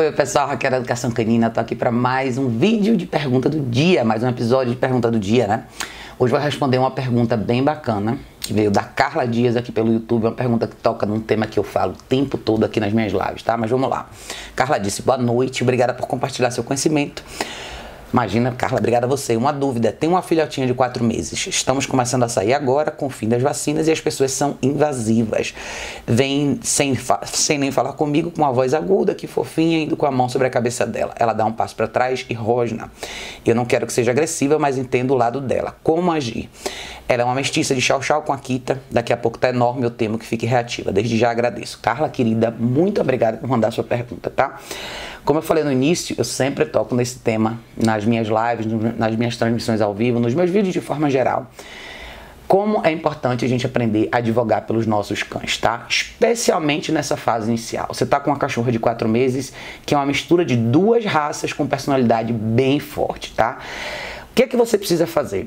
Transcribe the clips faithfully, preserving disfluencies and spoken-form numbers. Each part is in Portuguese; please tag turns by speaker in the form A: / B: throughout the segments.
A: Oi pessoal, Raquel da Educação Canina, tô aqui para mais um vídeo de pergunta do dia, mais um episódio de pergunta do dia, né? Hoje vou responder uma pergunta bem bacana, que veio da Carla Dias aqui pelo YouTube, uma pergunta que toca num tema que eu falo o tempo todo aqui nas minhas lives, tá? Mas vamos lá. Carla disse, boa noite, obrigada por compartilhar seu conhecimento. Imagina, Carla, obrigada a você. Uma dúvida, tem uma filhotinha de quatro meses. Estamos começando a sair agora com o fim das vacinas e as pessoas são invasivas. Vem sem, sem nem falar comigo, com uma voz aguda, que fofinha, indo com a mão sobre a cabeça dela. Ela dá um passo para trás e rosna. Eu não quero que seja agressiva, mas entendo o lado dela. Como agir? Ela é uma mestiça de chau-chau com a Kita. Daqui a pouco tá enorme, eu temo que fique reativa. Desde já agradeço. Carla, querida, muito obrigada por mandar sua pergunta, tá? Como eu falei no início, eu sempre toco nesse tema nas minhas lives, nas minhas transmissões ao vivo, nos meus vídeos de forma geral. Como é importante a gente aprender a advogar pelos nossos cães, tá? Especialmente nessa fase inicial. Você tá com uma cachorra de quatro meses, que é uma mistura de duas raças com personalidade bem forte, tá? O que é que você precisa fazer?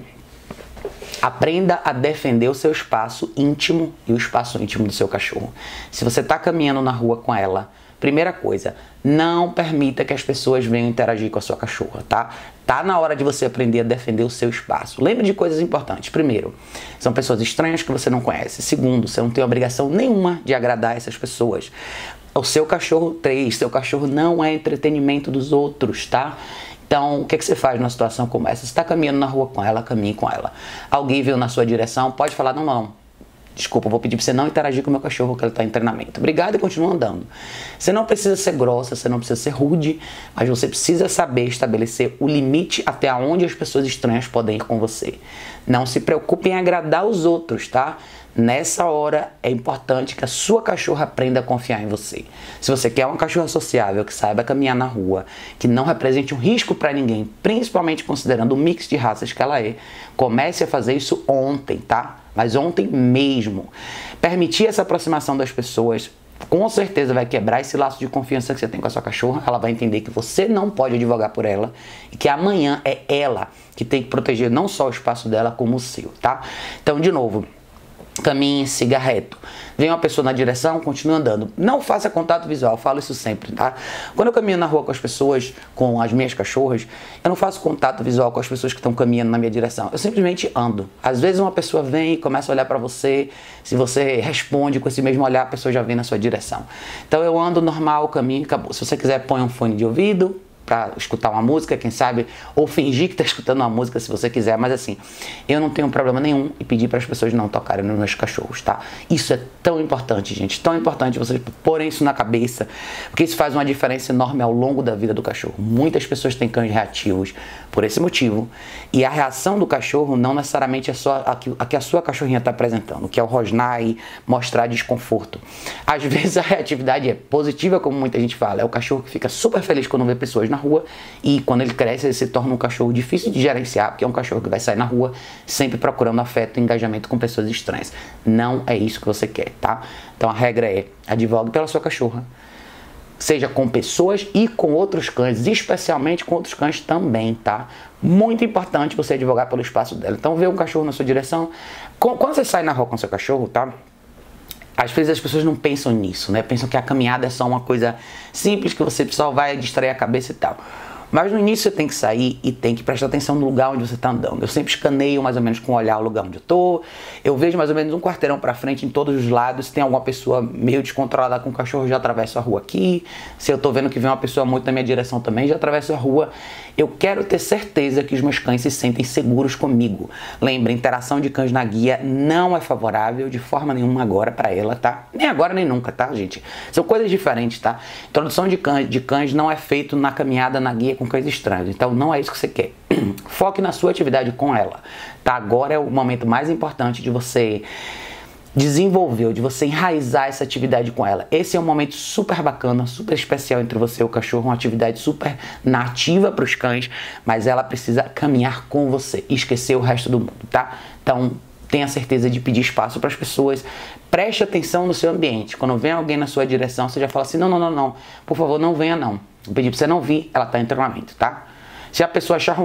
A: Aprenda a defender o seu espaço íntimo e o espaço íntimo do seu cachorro. Se você tá caminhando na rua com ela, primeira coisa, não permita que as pessoas venham interagir com a sua cachorra, tá? Tá na hora de você aprender a defender o seu espaço. Lembre de coisas importantes. Primeiro, são pessoas estranhas que você não conhece. Segundo, você não tem obrigação nenhuma de agradar essas pessoas. O seu cachorro, três, seu cachorro não é entretenimento dos outros, tá? Então, o que, que você faz numa situação como essa? Você está caminhando na rua com ela, caminhe com ela. Alguém veio na sua direção, pode falar, não, não. Desculpa, eu vou pedir para você não interagir com o meu cachorro que ele está em treinamento. Obrigado e continua andando. Você não precisa ser grossa, você não precisa ser rude, mas você precisa saber estabelecer o limite até onde as pessoas estranhas podem ir com você. Não se preocupe em agradar os outros, tá? Nessa hora é importante que a sua cachorra aprenda a confiar em você. Se você quer uma cachorra sociável, que saiba caminhar na rua, que não represente um risco para ninguém, principalmente considerando o mix de raças que ela é, comece a fazer isso ontem, tá? Mas ontem mesmo. Permitir essa aproximação das pessoas com certeza vai quebrar esse laço de confiança que você tem com a sua cachorra. Ela vai entender que você não pode advogar por ela e que amanhã é ela que tem que proteger não só o espaço dela, como o seu, tá? Então, de novo, caminhe, siga reto. Vem uma pessoa na direção, continue andando. Não faça contato visual, eu falo isso sempre, tá? Quando eu caminho na rua com as pessoas, com as minhas cachorras, eu não faço contato visual com as pessoas que estão caminhando na minha direção. Eu simplesmente ando. Às vezes uma pessoa vem e começa a olhar pra você. Se você responde com esse mesmo olhar, a pessoa já vem na sua direção. Então eu ando normal, caminho, acabou. Se você quiser, põe um fone de ouvido para escutar uma música, quem sabe, ou fingir que tá escutando uma música se você quiser, mas assim, eu não tenho problema nenhum em pedir para as pessoas não tocarem nos meus cachorros, tá? Isso é tão importante, gente, tão importante vocês porem isso na cabeça, porque isso faz uma diferença enorme ao longo da vida do cachorro. Muitas pessoas têm cães reativos por esse motivo, e a reação do cachorro não necessariamente é só a que a, que a sua cachorrinha está apresentando, que é o rosnar e mostrar desconforto. Às vezes a reatividade é positiva, como muita gente fala, é o cachorro que fica super feliz quando vê pessoas na rua, e quando ele cresce ele se torna um cachorro difícil de gerenciar, porque é um cachorro que vai sair na rua sempre procurando afeto e engajamento com pessoas estranhas. Não é isso que você quer, tá? Então a regra é, advogue pela sua cachorra, seja com pessoas e com outros cães, especialmente com outros cães também, tá? Muito importante você advogar pelo espaço dela. Então vê um cachorro na sua direção, quando você sai na rua com seu cachorro, tá? Às vezes as pessoas não pensam nisso, né? Pensam que a caminhada é só uma coisa simples, que você só vai distrair a cabeça e tal. Mas no início você tem que sair e tem que prestar atenção no lugar onde você está andando. Eu sempre escaneio mais ou menos com o olhar o lugar onde eu tô. Eu vejo mais ou menos um quarteirão para frente em todos os lados. Se tem alguma pessoa meio descontrolada com o cachorro, já atravesso a rua aqui. Se eu tô vendo que vem uma pessoa muito na minha direção também, já atravesso a rua. Eu quero ter certeza que os meus cães se sentem seguros comigo. Lembre, interação de cães na guia não é favorável de forma nenhuma agora para ela, tá? Nem agora nem nunca, tá, gente? São coisas diferentes, tá? Introdução de cães, de cães não é feito na caminhada na guia com cães estranhos. Então não é isso que você quer. Foque na sua atividade com ela, tá? Agora é o momento mais importante de você desenvolver, de você enraizar essa atividade com ela. Esse é um momento super bacana, super especial entre você e o cachorro, uma atividade super nativa para os cães, mas ela precisa caminhar com você e esquecer o resto do mundo, tá? Então tenha certeza de pedir espaço para as pessoas, preste atenção no seu ambiente. Quando vem alguém na sua direção, você já fala assim, não, não, não, não, por favor, não venha não. Vou pedir para você não vir, ela está em treinamento, tá? Se a pessoa achar ruim,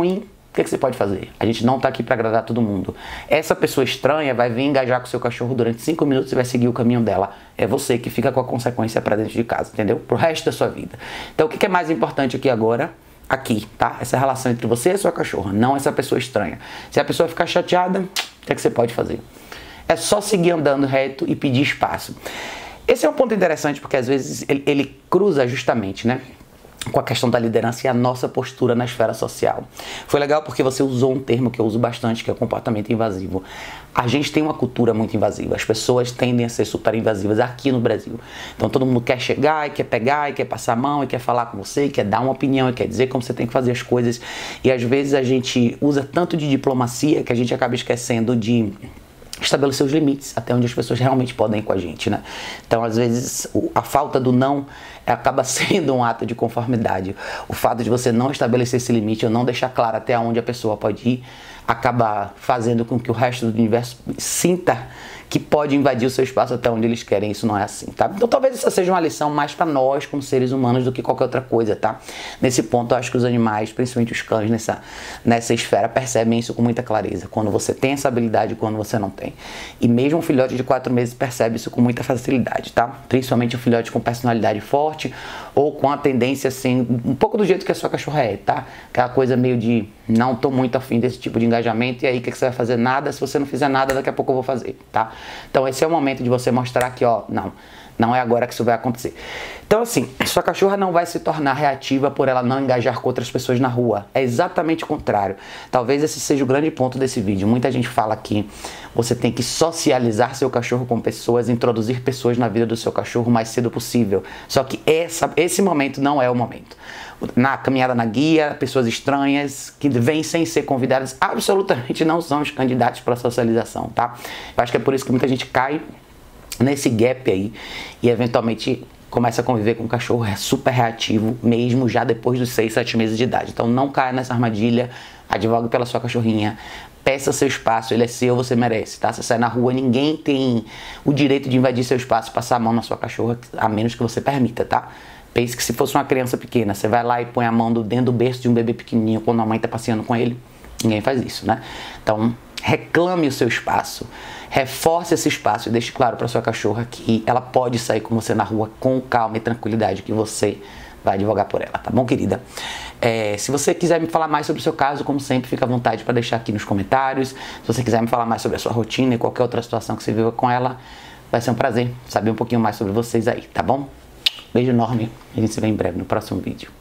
A: O que, é que você pode fazer? A gente não tá aqui para agradar todo mundo. Essa pessoa estranha vai vir engajar com o seu cachorro durante cinco minutos e vai seguir o caminho dela. É você que fica com a consequência para dentro de casa, entendeu? Pro resto da sua vida. Então o que, que é mais importante aqui agora? Aqui, tá? Essa relação entre você e a sua cachorra, não essa pessoa estranha. Se a pessoa ficar chateada, o que, é que você pode fazer? É só seguir andando reto e pedir espaço. Esse é um ponto interessante porque às vezes ele, ele cruza justamente, né, com a questão da liderança e a nossa postura na esfera social. Foi legal porque você usou um termo que eu uso bastante, que é o comportamento invasivo. A gente tem uma cultura muito invasiva, as pessoas tendem a ser super invasivas aqui no Brasil. Então todo mundo quer chegar e quer pegar e quer passar a mão e quer falar com você, e quer dar uma opinião e quer dizer como você tem que fazer as coisas. E às vezes a gente usa tanto de diplomacia que a gente acaba esquecendo de estabelecer os limites, até onde as pessoas realmente podem ir com a gente, né? Então, às vezes, a falta do não acaba sendo um ato de conformidade. O fato de você não estabelecer esse limite ou não deixar claro até onde a pessoa pode ir, acaba fazendo com que o resto do universo sinta que pode invadir o seu espaço até onde eles querem. Isso não é assim, tá? Então talvez essa seja uma lição mais para nós como seres humanos do que qualquer outra coisa, tá? Nesse ponto eu acho que os animais, principalmente os cães nessa, nessa esfera, percebem isso com muita clareza, quando você tem essa habilidade e quando você não tem. E mesmo um filhote de quatro meses percebe isso com muita facilidade, tá? Principalmente um filhote com personalidade forte ou com a tendência assim, um pouco do jeito que a sua cachorra é, tá? Aquela coisa meio de não tô muito afim desse tipo de engajamento e aí o que, que você vai fazer? Nada, se você não fizer nada daqui a pouco eu vou fazer, tá? Então esse é o momento de você mostrar que, ó, não, não é agora que isso vai acontecer. Então assim, sua cachorra não vai se tornar reativa por ela não engajar com outras pessoas na rua. É exatamente o contrário. Talvez esse seja o grande ponto desse vídeo. Muita gente fala que você tem que socializar seu cachorro com pessoas, introduzir pessoas na vida do seu cachorro o mais cedo possível. Só que essa, esse momento não é o momento. Na caminhada na guia, pessoas estranhas que vêm sem ser convidadas absolutamente não são os candidatos para socialização, tá? Eu acho que é por isso que muita gente cai nesse gap aí e eventualmente começa a conviver com um cachorro super reativo, mesmo já depois dos seis, sete meses de idade. Então não caia nessa armadilha, advogue pela sua cachorrinha, peça seu espaço, ele é seu, você merece, tá? Você sai na rua, ninguém tem o direito de invadir seu espaço e passar a mão na sua cachorra, a menos que você permita, tá? Pense que se fosse uma criança pequena, você vai lá e põe a mão dentro do berço de um bebê pequenininho quando a mãe tá passeando com ele, ninguém faz isso, né? Então, reclame o seu espaço, reforce esse espaço e deixe claro para sua cachorra que ela pode sair com você na rua com calma e tranquilidade, que você vai advogar por ela, tá bom, querida? É, se você quiser me falar mais sobre o seu caso, como sempre, fica à vontade para deixar aqui nos comentários. Se você quiser me falar mais sobre a sua rotina e qualquer outra situação que você viva com ela, vai ser um prazer saber um pouquinho mais sobre vocês aí, tá bom? Beijo enorme, a gente se vê em breve no próximo vídeo.